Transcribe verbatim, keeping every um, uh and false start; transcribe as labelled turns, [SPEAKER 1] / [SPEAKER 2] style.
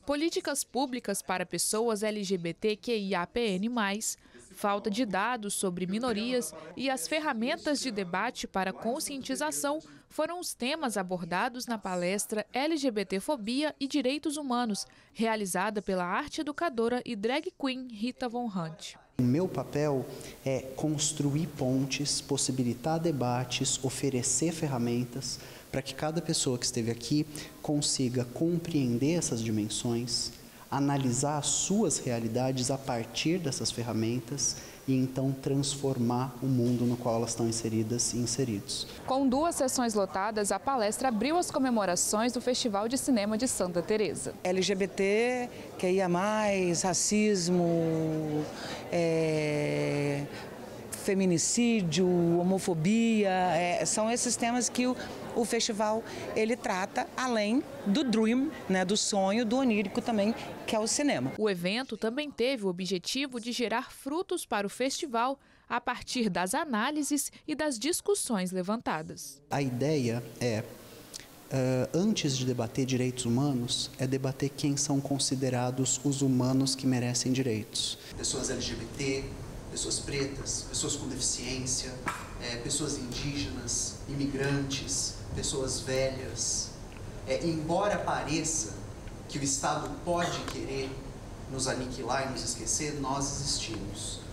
[SPEAKER 1] políticas públicas para pessoas L G B T Q I A P N mais, falta de dados sobre minorias e as ferramentas de debate para conscientização foram os temas abordados na palestra LGBTfobia e Direitos Humanos, realizada pela arte educadora e drag queen Rita Von Hunt.
[SPEAKER 2] O meu papel é construir pontes, possibilitar debates, oferecer ferramentas para que cada pessoa que esteve aqui consiga compreender essas dimensões, analisar as suas realidades a partir dessas ferramentas e então transformar o mundo no qual elas estão inseridas e inseridos.
[SPEAKER 1] Com duas sessões lotadas, a palestra abriu as comemorações do Festival de Cinema de Santa Teresa.
[SPEAKER 3] L G B T, Q I A mais, racismo, é, feminicídio, homofobia, é, são esses temas que o, o festival ele trata, além do dream, né, do sonho, do onírico também, que é o cinema.
[SPEAKER 1] O evento também teve o objetivo de gerar frutos para o festival a partir das análises e das discussões levantadas.
[SPEAKER 2] A ideia é, uh, antes de debater direitos humanos, é debater quem são considerados os humanos que merecem direitos. Pessoas L G B T, pessoas pretas, pessoas com deficiência, é, pessoas indígenas, imigrantes, pessoas velhas. É, embora pareça que o Estado pode querer nos aniquilar e nos esquecer, nós existimos.